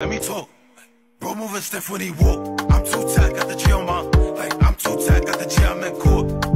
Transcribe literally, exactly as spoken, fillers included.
let me talk. Bro moving stiff when he walk. I'm too tight, got the G on my, like I'm too tight, got the G, I'm in court.